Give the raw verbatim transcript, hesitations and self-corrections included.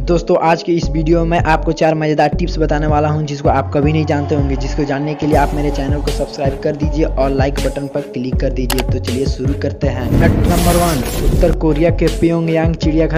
दोस्तों आज के इस वीडियो में आपको चार मज़ेदार टिप्स बताने वाला हूं जिसको आप कभी नहीं जानते होंगे, जिसको जानने के लिए आप मेरे चैनल को सब्सक्राइब कर दीजिए और लाइक बटन पर क्लिक कर दीजिए। तो चलिए शुरू करते हैं। फैक्ट नंबर वन, उत्तर कोरिया के प्योंगयांग चिड़ियाघर